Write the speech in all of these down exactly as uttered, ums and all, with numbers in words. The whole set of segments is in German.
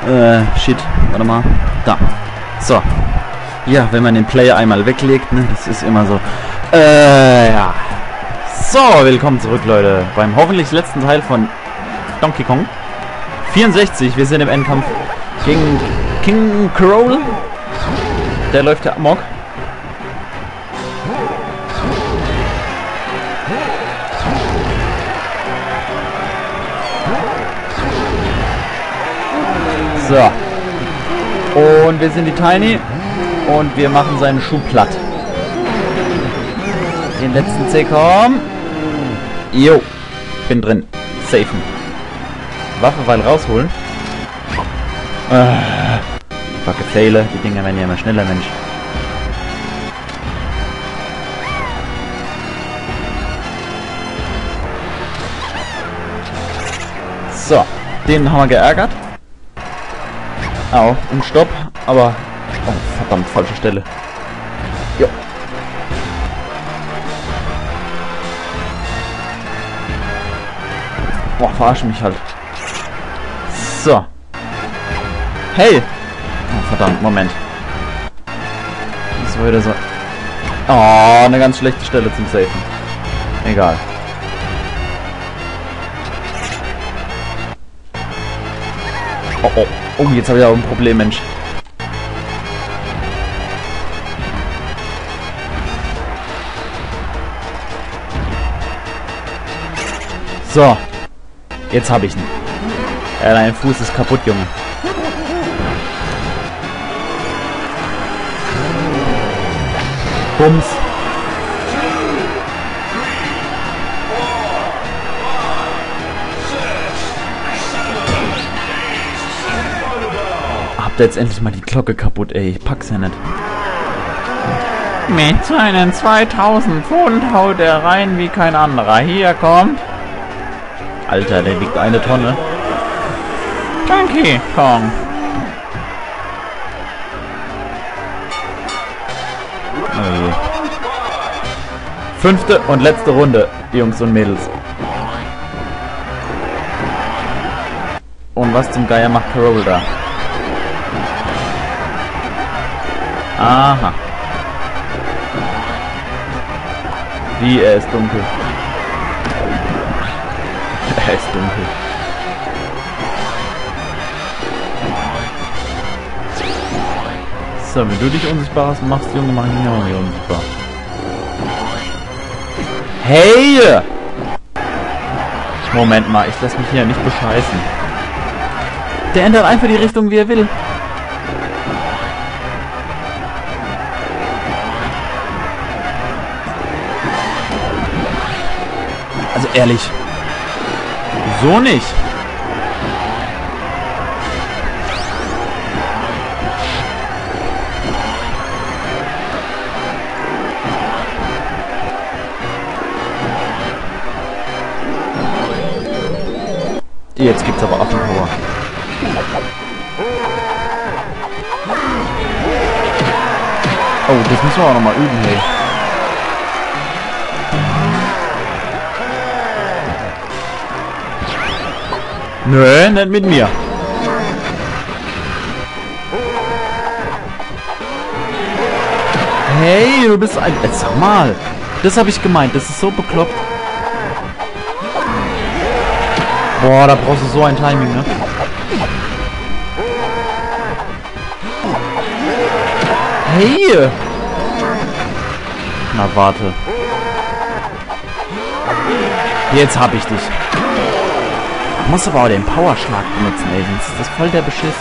Äh, shit. Warte mal. Da. So. Ja, wenn man den Player einmal weglegt, ne, das ist immer so. Äh, ja. So, willkommen zurück, Leute, beim hoffentlich letzten Teil von Donkey Kong. vierundsechzig, wir sind im Endkampf gegen King K. Rool. Der läuft ja amok. So. Und wir sind die Tiny. Und wir machen seinen Schuh platt. Den letzten C, komm. Jo. Bin drin. Safen. Waffe weil rausholen. Äh. Fucke Faile. Die Dinger werden ja immer schneller, Mensch. So. Den haben wir geärgert. Au. Und Stopp. Aber... Oh, verdammt, falsche Stelle. Jo. Boah, verarsche mich halt. So. Hey! Oh, verdammt, Moment. Das war wieder so... Oh, eine ganz schlechte Stelle zum Safen. Egal. Oh, oh. Oh, jetzt habe ich auch ein Problem, Mensch. So. Jetzt habe ich ihn. Ja, dein Fuß ist kaputt, Junge. Bums. Habt ihr jetzt endlich mal die Glocke kaputt, ey. Ich pack's ja nicht. Mit seinen zweitausend Pfund haut er rein wie kein anderer. Hier kommt... Alter, der wiegt eine Tonne. Donkey Kong. Oh je. Fünfte und letzte Runde, Jungs und Mädels. Und was zum Geier macht K. Rool da? Aha. Wie, er ist dunkel. Er ist dunkel. So, wenn du dich unsichtbar machst, Junge, mach ich mich auch nicht unsichtbar. Hey! Moment mal, ich lass mich hier nicht bescheißen. Der ändert einfach die Richtung, wie er will. Also ehrlich. So nicht. Jetzt gibt's aber Affenpower. Oh, das müssen wir auch nochmal üben, hey. Nö, nicht mit mir. Hey, du bist ein... Jetzt sag mal. Das habe ich gemeint. Das ist so bekloppt. Boah, da brauchst du so ein Timing, ne? Hey! Na, warte. Jetzt hab ich dich. Ich muss aber auch den Powerschlag benutzen, ey, sonst ist das voll der Beschiss.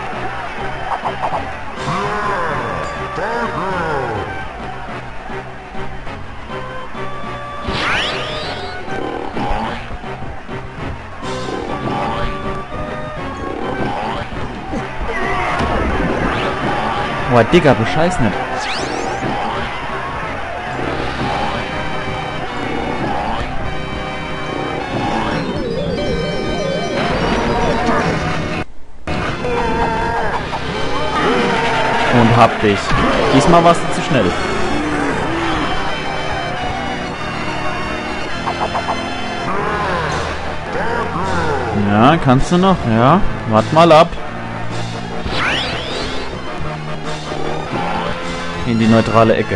Boah, Digga, bescheiß nicht. Und hab dich. Diesmal warst du zu schnell. Ja, kannst du noch? Ja, wart mal ab. in die neutrale Ecke.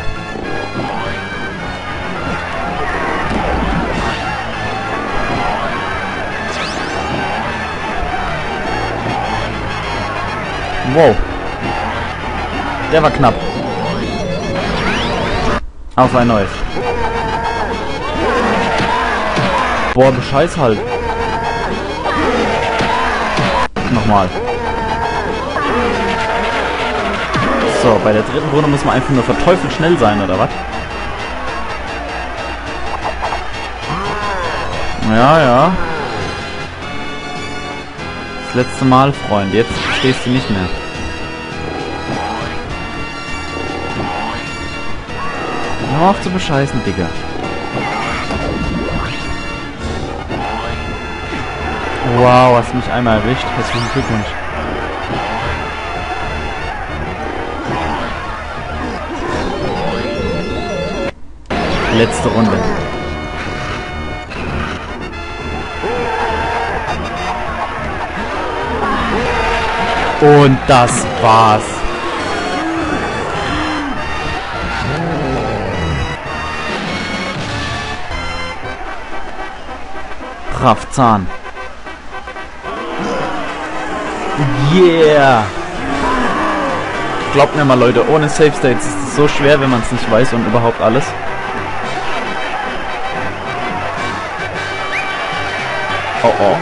Wow. Der war knapp. Auf ein neues. Boah, Bescheiß halt. Nochmal. So, bei der dritten Runde muss man einfach nur verteufelt schnell sein, oder was? Ja, ja. Das letzte Mal, Freund. Jetzt stehst du nicht mehr. Hör auf zu bescheißen, Digga. Wow, hast mich einmal erwischt. Herzlichen Glückwunsch. Letzte Runde. Und das war's. Kraftzahn. Yeah! Glaubt mir mal, Leute, ohne Save States ist es so schwer, wenn man es nicht weiß und überhaupt alles. Oh oh.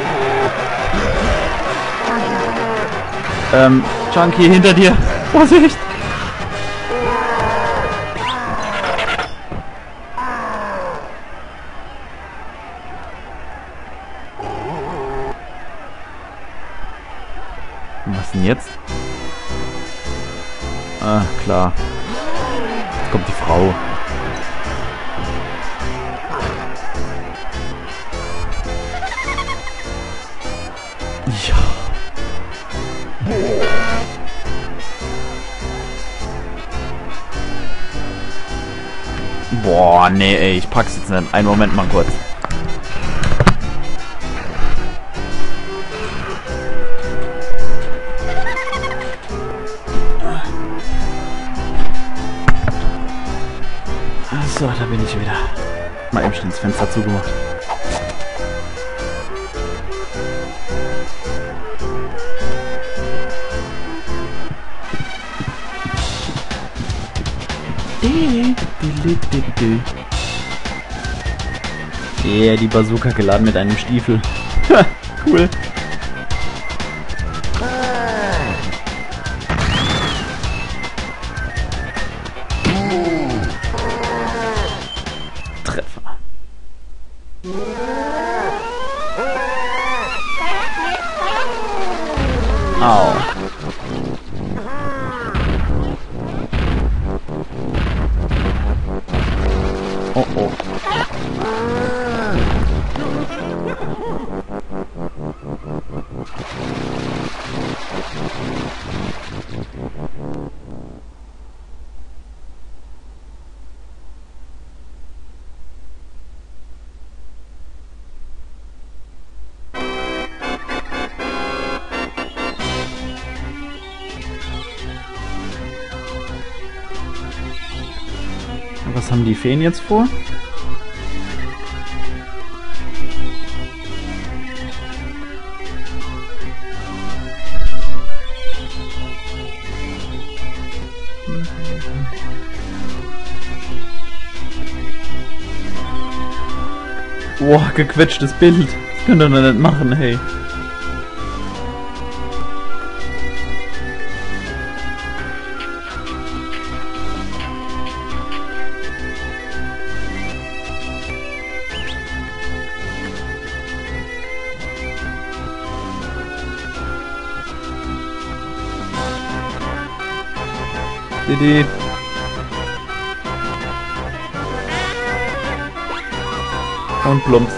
Ähm, Chunky, hinter dir. Vorsicht! Was denn jetzt? Ah, klar. Jetzt kommt die Frau. Ja. Boah, nee, ey, ich pack's jetzt nicht. Einen Moment mal kurz. So, da bin ich wieder. Mal eben schnell das Fenster zugemacht. Yeah, die Bazooka geladen mit einem Stiefel. Cool. Treffer. Au. Oh oh. Was haben die Feen jetzt vor? Boah, gequetschtes Bild. Das könnt ihr doch nicht machen, hey. Didi. Und plumps.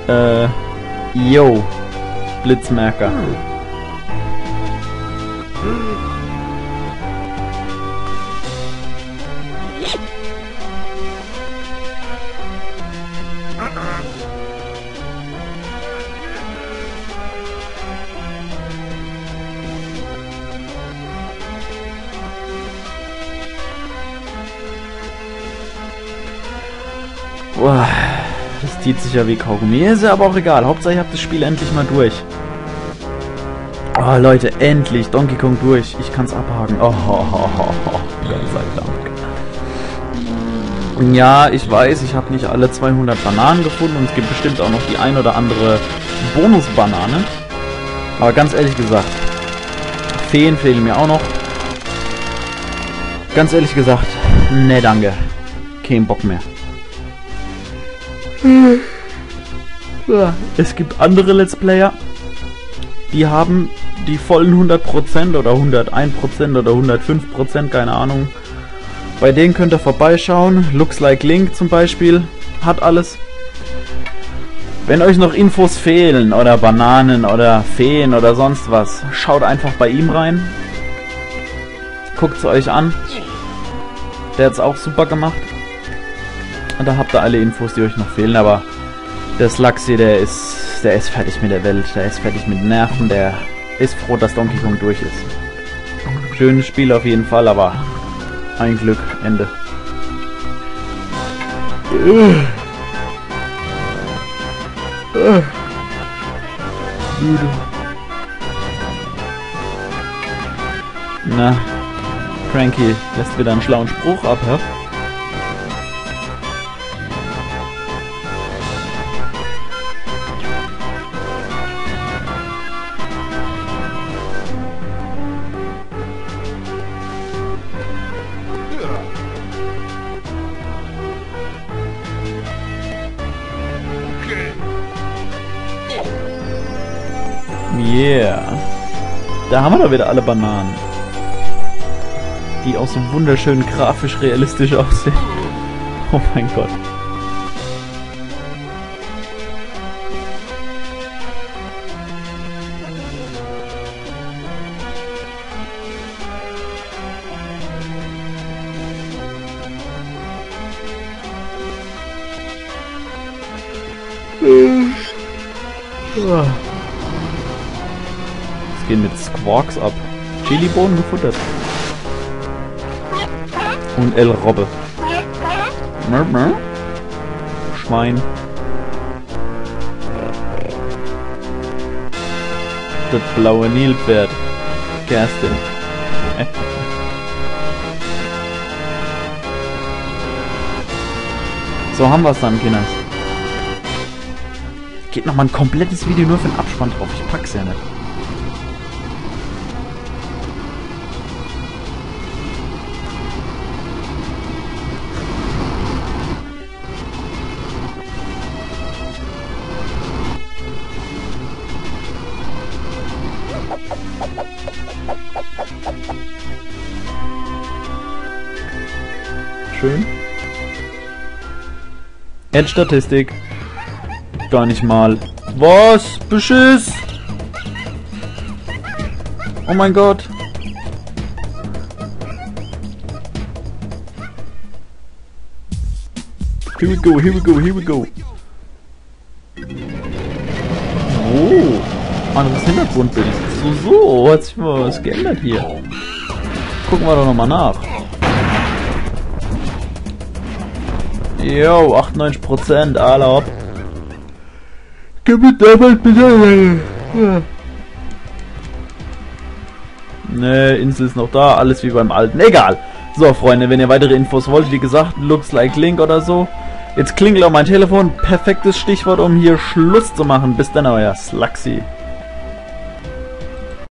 Äh, yo. Blitzmerker. Boah, das zieht sich ja wie Kaugummi. Ist ja aber auch egal. Hauptsache ich habe das Spiel endlich mal durch. Oh Leute, endlich Donkey Kong durch. Ich kann's abhaken. Oh, oh, oh, oh, oh. Gott sei Dank. Ja, ich weiß, ich habe nicht alle zweihundert Bananen gefunden und es gibt bestimmt auch noch die ein oder andere Bonusbanane. Aber ganz ehrlich gesagt, Feen fehlen mir auch noch. Ganz ehrlich gesagt, ne danke. Kein Bock mehr. Es gibt andere Let's Player, die haben die vollen hundert Prozent oder hunderteins Prozent oder hundertfünf Prozent, keine Ahnung. Bei denen könnt ihr vorbeischauen. Looks Like Link zum Beispiel hat alles. Wenn euch noch Infos fehlen oder Bananen oder Feen oder sonst was, schaut einfach bei ihm rein. Guckt es euch an. Der hat es auch super gemacht. Und da habt ihr alle Infos, die euch noch fehlen, aber der Slugsy, der ist, der ist fertig mit der Welt, der ist fertig mit Nerven, der ist froh, dass Donkey Kong durch ist. Schönes Spiel auf jeden Fall, aber ein Glück, Ende. Na, Cranky lässt wieder einen schlauen Spruch ab, hä? Yeah. Da haben wir doch wieder alle Bananen. Die auch so wunderschön grafisch realistisch aussehen. Oh mein Gott. Was geht mit Squawks ab? Chilibohnen gefuttert. Und El Robbe. Schwein. Das blaue Nilpferd. Kerstin. So haben wir es dann, Kinders. Geht nochmal ein komplettes Video nur für den Abspann drauf. Ich pack's ja nicht. Schön. Ad-Statistik. Gar nicht mal. Was? Beschiss! Oh mein Gott. Here we go, here we go, here we go. Oh, anderes Hintergrundbild. So, so, hat sich mal was geändert hier. Gucken wir doch nochmal nach. Jo, achtundneunzig Prozent, alle ab. Gib mir damals bitte. Ja. Ne, Insel ist noch da, alles wie beim alten. Egal. So, Freunde, wenn ihr weitere Infos wollt, wie gesagt, Looks Like Link oder so. Jetzt klingelt auch mein Telefon. Perfektes Stichwort, um hier Schluss zu machen. Bis dann, euer Slugsy.